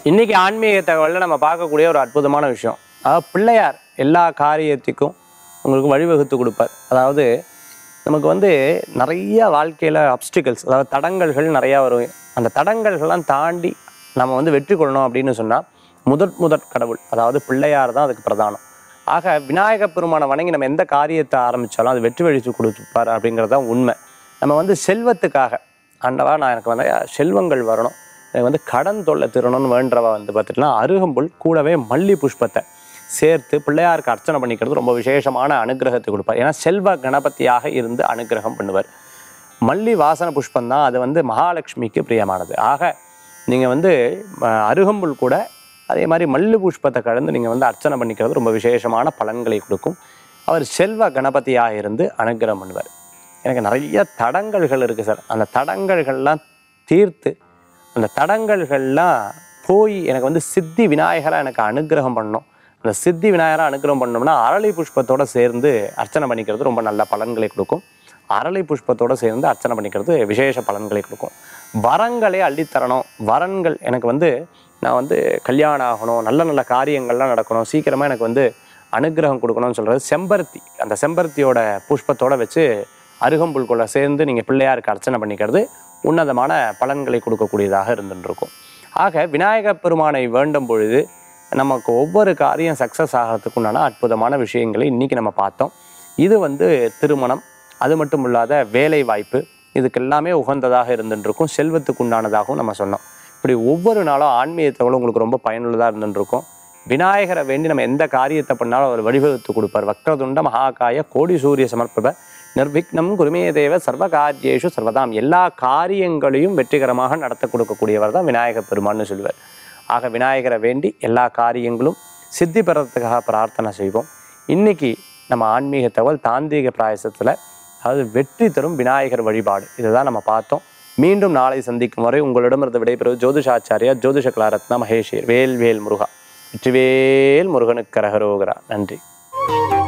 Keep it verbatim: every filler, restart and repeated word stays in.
இன்றைக்கி ஆன்மீக தகவலில் நம்ம பார்க்கக்கூடிய ஒரு அற்புதமான விஷயம், அதாவது பிள்ளையார் எல்லா காரியத்துக்கும் உங்களுக்கு வழிவகுத்து கொடுப்பார். அதாவது நமக்கு வந்து நிறைய வாழ்க்கையில் அப்டிகல்ஸ், அதாவது தடங்கல்கள் நிறையா வரும். அந்த தடங்கல்கள்லாம் தாண்டி நம்ம வந்து வெற்றி கொள்ளணும் அப்படின்னு சொன்னால் முதற் முதற் கடவுள், அதாவது பிள்ளையார் தான் அதுக்கு பிரதானம். ஆக விநாயகப் பெருமானை வணங்கி நம்ம எந்த காரியத்தை ஆரம்பித்தாலும் அது வெற்றி வழித்து கொடுத்துப்பார் அப்படிங்கிறது தான் உண்மை. நம்ம வந்து செல்வத்துக்காக, ஆண்டவா நான் எனக்கு வந்து செல்வங்கள் வரணும், எனக்கு வந்து கடன் தொல்லை திருணும்னு வேண்டவா வந்து பார்த்துட்டுனா அருகம்புல் கூடவே மல்லி புஷ்பத்தை சேர்த்து பிள்ளையாருக்கு அர்ச்சனை பண்ணிக்கிறது ரொம்ப விசேஷமான அனுகிரகத்தை கொடுப்பார். ஏன்னா செல்வ கணபதியாக இருந்து அனுகிரகம் பண்ணுவார். மல்லி வாசன புஷ்பம் தான், அது வந்து மகாலட்சுமிக்கு பிரியமானது. ஆக நீங்கள் வந்து அருகம்புல் கூட அதே மாதிரி மல்லி புஷ்பத்தை கலந்து நீங்கள் வந்து அர்ச்சனை பண்ணிக்கிறது ரொம்ப விசேஷமான பலன்களை கொடுக்கும். அவர் செல்வ கணபதியாக இருந்து அனுகிரகம் பண்ணுவார். எனக்கு நிறைய தடங்கல்கள் இருக்குது சார், அந்த தடங்கல்கள்லாம் தீர்த்து அந்த தடங்கல்கள்லாம் போய் எனக்கு வந்து சித்தி விநாயகராக எனக்கு அனுகிரகம் பண்ணணும். அந்த சித்தி விநாயகராக அனுகிரகம் பண்ணோம்னா அரளி புஷ்பத்தோடு சேர்ந்து அர்ச்சனை பண்ணிக்கிறது ரொம்ப நல்ல பலன்களை கொடுக்கும். அரளி புஷ்பத்தோடு சேர்ந்து அர்ச்சனை பண்ணிக்கிறது விசேஷ பலன்களை கொடுக்கும். வரங்களே அள்ளித்தரணும், வரன்கள் எனக்கு வந்து நான் வந்து கல்யாணம் ஆகணும், நல்ல நல்ல காரியங்கள்லாம் நடக்கணும், சீக்கிரமாக எனக்கு வந்து அனுகிரகம் கொடுக்கணும்னு சொல்கிறது செம்பருத்தி. அந்த செம்பருத்தியோட புஷ்பத்தோடு வச்சு அருகம்புல்குள்ள சேர்ந்து நீங்கள் பிள்ளையாருக்கு அர்ச்சனை பண்ணிக்கிறது உன்னதமான பலன்களை கொடுக்கக்கூடியதாக இருந்துருக்கும். ஆக விநாயகப் பெருமானை வேண்டும் பொழுது நமக்கு ஒவ்வொரு காரியம் சக்ஸஸ் ஆகிறதுக்கு உண்டான அற்புதமான விஷயங்களை இன்றைக்கி நம்ம பார்த்தோம். இது வந்து திருமணம், அது மட்டும் இல்லாத வேலை வாய்ப்பு, இதுக்கு எல்லாமே உகந்ததாக இருந்துருக்கும், செல்வத்துக்கு உண்டானதாகவும் நம்ம சொன்னோம். இப்படி ஒவ்வொரு நாளும் ஆன்மீகத்தோடு உங்களுக்கு ரொம்ப பயனுள்ளதாக இருந்துருக்கும். விநாயகரை வேண்டி நம்ம எந்த காரியத்தை பண்ணாலும் அவர் வழிவகுத்து கொடுப்பார். வக்ரதுண்ட மகாகாய கோடி சூரிய சமர்ப்பப நிர்விக்னம் குருமே தேவ சர்வ காரியேஷு சர்வதாம். எல்லா காரியங்களையும் வெற்றிகரமாக நடத்த கொடுக்கக்கூடியவர் தான் விநாயகர் பெருமான்னு சொல்லுவார். ஆக விநாயகரை வேண்டி எல்லா காரியங்களும் சித்தி பெறத்துக்காக பிரார்த்தனை செய்வோம். இன்றைக்கி நம்ம ஆன்மீக தகவல் தாந்திரிக பிராயசத்தில், அதாவது வெற்றி தரும் விநாயகர் வழிபாடு, இதை தான் நம்ம பார்த்தோம். மீண்டும் நாளை சந்திக்கும் வரை உங்களிடமிருந்து விடைபெறுவது ஜோதிஷாச்சாரியா ஜோதிஷ கலாரத்னா மகேஷ். வேல் வேல் முருகா, வெற்றிவேல் முருகனுக்கு கரகரோகரா. நன்றி.